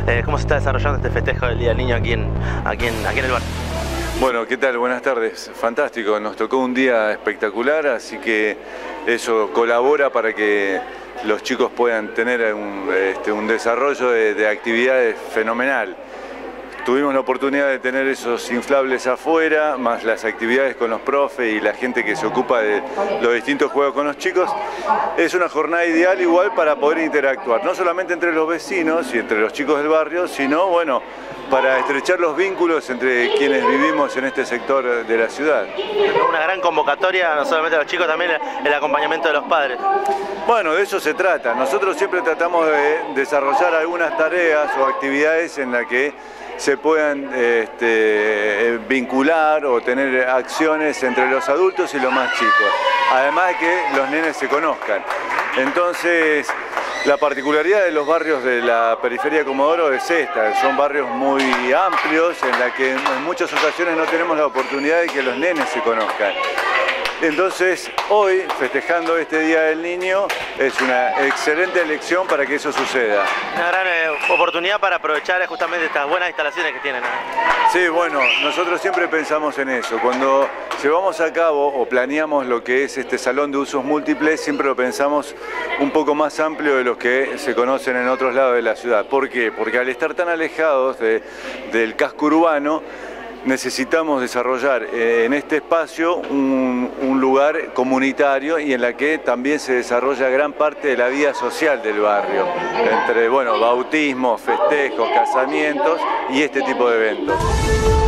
¿Cómo se está desarrollando este festejo del Día del Niño aquí en el barrio? Bueno, ¿qué tal? Buenas tardes. Fantástico, nos tocó un día espectacular, así que eso colabora para que los chicos puedan tener un desarrollo de actividades fenomenal. Tuvimos la oportunidad de tener esos inflables afuera, más las actividades con los profes y la gente que se ocupa de los distintos juegos con los chicos. Es una jornada ideal igual para poder interactuar, no solamente entre los vecinos y entre los chicos del barrio, sino, bueno, para estrechar los vínculos entre quienes vivimos en este sector de la ciudad. Una gran convocatoria, no solamente a los chicos, también el acompañamiento de los padres. Bueno, de eso se trata. Nosotros siempre tratamos de desarrollar algunas tareas o actividades en las que se puedan vincular o tener acciones entre los adultos y los más chicos, además de que los nenes se conozcan. Entonces, la particularidad de los barrios de la periferia de Comodoro es esta: son barrios muy amplios en la que en muchas ocasiones no tenemos la oportunidad de que los nenes se conozcan. Entonces, hoy, festejando este Día del Niño, es una excelente elección para que eso suceda. Una gran oportunidad para aprovechar justamente estas buenas instalaciones que tienen. Sí, bueno, nosotros siempre pensamos en eso. Cuando llevamos a cabo o planeamos lo que es este salón de usos múltiples, siempre lo pensamos un poco más amplio de los que se conocen en otros lados de la ciudad. ¿Por qué? Porque al estar tan alejados del casco urbano, necesitamos desarrollar en este espacio un lugar comunitario y en la que también se desarrolla gran parte de la vida social del barrio, entre, bueno, bautismos, festejos, casamientos y este tipo de eventos.